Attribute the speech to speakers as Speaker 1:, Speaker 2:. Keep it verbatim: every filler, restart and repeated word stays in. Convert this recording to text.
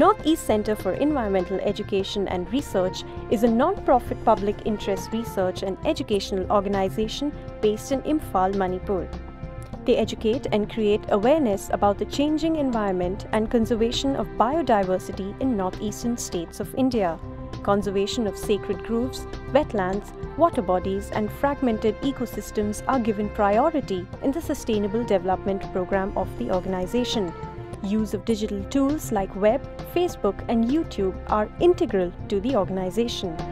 Speaker 1: Northeast Centre for Environmental Education and Research is a non-profit public interest research and educational organisation based in Imphal, Manipur. They educate and create awareness about the changing environment and conservation of biodiversity in northeastern states of India. Conservation of sacred groves, wetlands, water bodies and fragmented ecosystems are given priority in the Sustainable Development Programme of the organisation. Use of digital tools like web, Facebook and YouTube are integral to the organisation.